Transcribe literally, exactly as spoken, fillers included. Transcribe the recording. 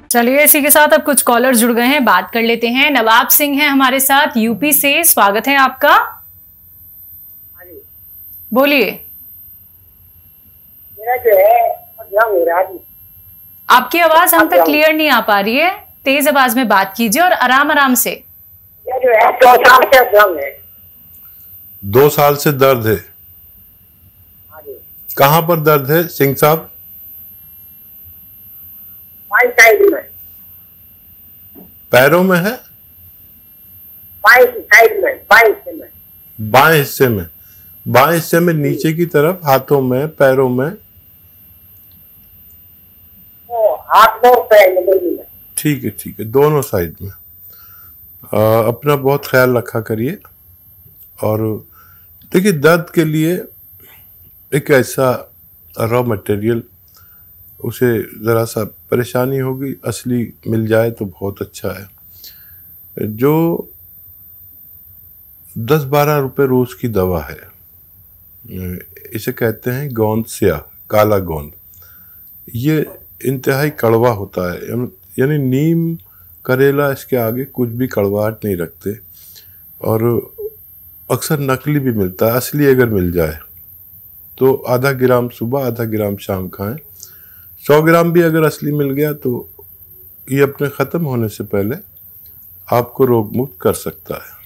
चलिए इसी के साथ अब कुछ कॉलर जुड़ गए हैं, बात कर लेते हैं। नवाब सिंह हैं हमारे साथ यूपी से, स्वागत है आपका, बोलिए। मेरा जो है हो रहा है, आपकी आवाज हम तक क्लियर नहीं आ पा रही है, तेज आवाज में बात कीजिए और आराम आराम से। जो है दो साल से दर्द है। दो साल से दर्द है? कहाँ पर दर्द है सिंह साहब? बाएं साइड में। पैरों में है? बाएं साइड में, बाएं हिस्से में। बाएं हिस्से में, बाएं हिस्से में नीचे की तरफ, हाथों में, पैरों में? ओ, हाथ में, पैर में। ठीक है ठीक है, दोनों साइड में। आ, अपना बहुत ख्याल रखा करिए। और देखिए, दर्द के लिए एक ऐसा रॉ मटेरियल, उसे ज़रा सा परेशानी होगी, असली मिल जाए तो बहुत अच्छा है। जो दस बारह रुपए रोज़ की दवा है, इसे कहते हैं गोंद स्या, काला गोंद। ये इंतहाई कड़वा होता है, यानी नीम करेला इसके आगे कुछ भी कड़वाहट नहीं रखते। और अक्सर नकली भी मिलता है, असली अगर मिल जाए तो आधा ग्राम सुबह, आधा ग्राम शाम खाएं। सौ ग्राम भी अगर असली मिल गया तो ये अपने ख़त्म होने से पहले आपको रोग मुक्त कर सकता है।